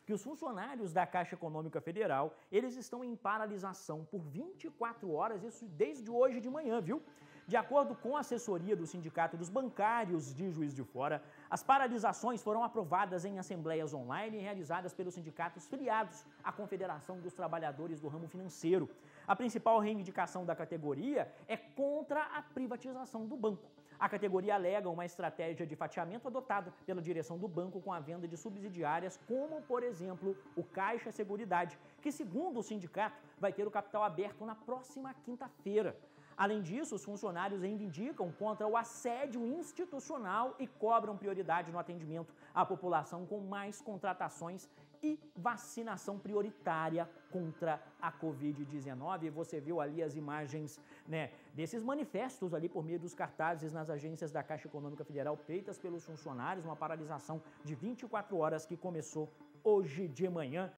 que os funcionários da Caixa Econômica Federal, eles estão em paralisação por 24 horas, isso desde hoje de manhã, viu? De acordo com a assessoria do Sindicato dos Bancários de Juiz de Fora, as paralisações foram aprovadas em assembleias online realizadas pelos sindicatos filiados à Confederação dos Trabalhadores do Ramo Financeiro. A principal reivindicação da categoria é contra a privatização do banco. A categoria alega uma estratégia de fatiamento adotada pela direção do banco com a venda de subsidiárias, como, por exemplo, o Caixa Seguridade, que, segundo o sindicato, vai ter o capital aberto na próxima quinta-feira. Além disso, os funcionários reivindicam contra o assédio institucional e cobram prioridade no atendimento à população com mais contratações e vacinação prioritária contra a Covid-19. E você viu ali as imagens, né, desses manifestos ali por meio dos cartazes nas agências da Caixa Econômica Federal feitas pelos funcionários, uma paralisação de 24 horas que começou hoje de manhã.